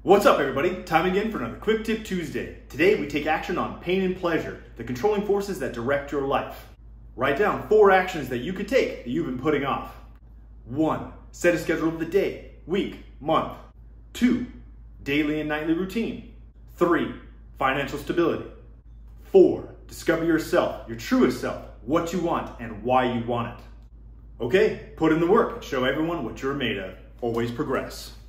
What's up, everybody? Time again for another Quick Tip Tuesday. Today we take action on pain and pleasure, the controlling forces that direct your life. Write down 4 actions that you could take that you've been putting off. 1. Set a schedule of the day, week, month. 2. Daily and nightly routine. 3. Financial stability. 4. Discover yourself, your truest self, what you want and why you want it. Okay, put in the work and show everyone what you're made of. Always progress.